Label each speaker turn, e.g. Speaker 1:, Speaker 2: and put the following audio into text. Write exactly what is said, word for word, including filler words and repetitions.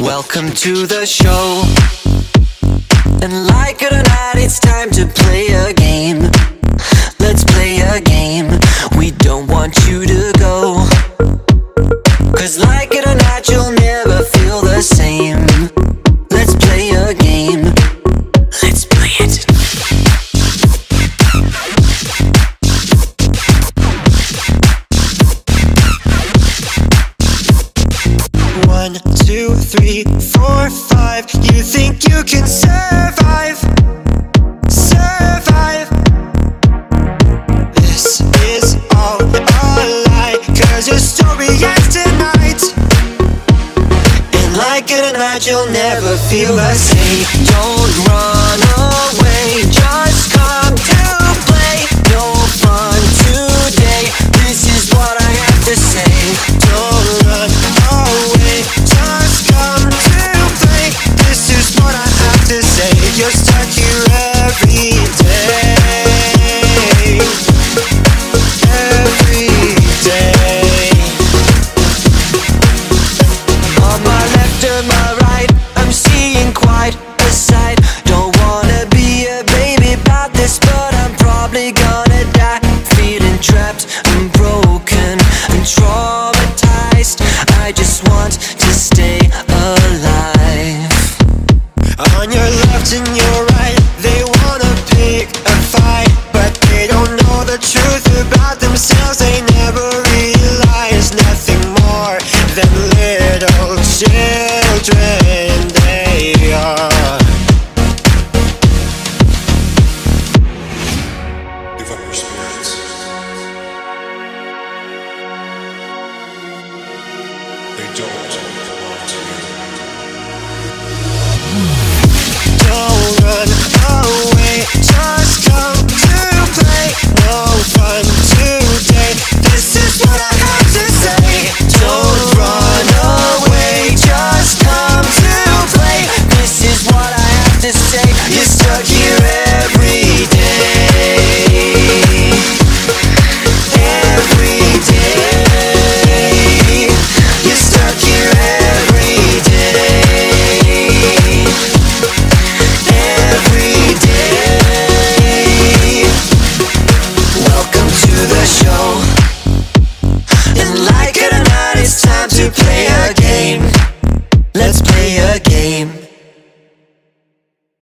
Speaker 1: Welcome to the show. And like it or not, it's time to play a game. Let's play a game. We don't want you to go, 'cause like it or not, you'll never feel the same. Let's play a game. Let's play it. One, two, three, four, five. You think you can survive? Survive. This is all a lie, 'cause your story ends tonight. And like it or not, you'll never feel the same. Don't run away, just come to play. No fun today, this is what I have to say. Don't run away, just come to play. This is what I have to say. You're stuck here every day, every day. On my left or my right, I'm seeing quite a sight. Don't wanna be a baby about this, but I'm probably gonna die. Feeling trapped and broken and traumatized. I just want to stay alive. On your left and your right, they wanna pick a fight, but they don't know the truth about themselves. They never realize nothing more than little children they are.
Speaker 2: Give up your spirits. They don't belong to you.
Speaker 1: Don't run away, just come to play. No fun today, this is what I have to say. Don't run away, just come to play. This is what I have to say. You're stuck here every day, every day. You're stuck here every day, every day. Welcome to the show. And like it or not, it's time to play a game. Let's play a game.